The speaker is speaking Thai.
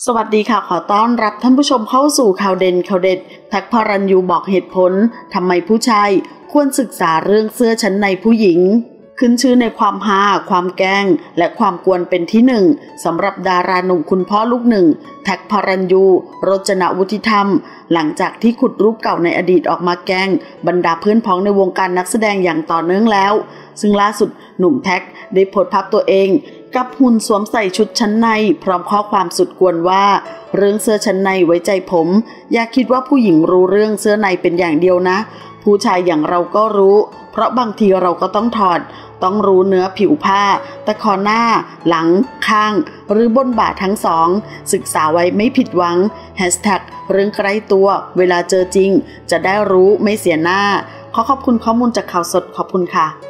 สวัสดีค่ะขอต้อนรับท่านผู้ชมเข้าสู่ข่าวเด่นข่าวเด็ดแท็กพระรัญยูบอกเหตุผลทำไมผู้ชายควรศึกษาเรื่องเสื้อชั้นในผู้หญิงขึ้นชื่อในความฮาความแกล้งและความกวนเป็นที่หนึ่งสำหรับดาราหนุ่มคุณพ่อลูกหนึ่งแท็กพระรัญยูรจนวุฒิธรรมหลังจากที่ขุดรูปเก่าในอดีตออกมาแกล้งบรรดาเพื่อนพ้องในวงการนักแสดงอย่างต่อเนื่องแล้วซึ่งล่าสุดหนุ่มแท็กได้โพสต์ภาพตัวเองกับหุ่นสวมใส่ชุดชั้นในพร้อมข้อความสุดกวนว่าเรื่องเสื้อชั้นในไว้ใจผมอย่าคิดว่าผู้หญิงรู้เรื่องเสื้อในเป็นอย่างเดียวนะผู้ชายอย่างเราก็รู้เพราะบางทีเราก็ต้องถอดต้องรู้เนื้อผิวผ้าตะขอหน้าหลังข้างหรือบนบ่าทั้งสองศึกษาไว้ไม่ผิดหวังแฮชแท็กเรื่องใกล้ตัวเวลาเจอจริงจะได้รู้ไม่เสียหน้าขอบคุณข้อมูลจากข่าวสดขอบคุณค่ะ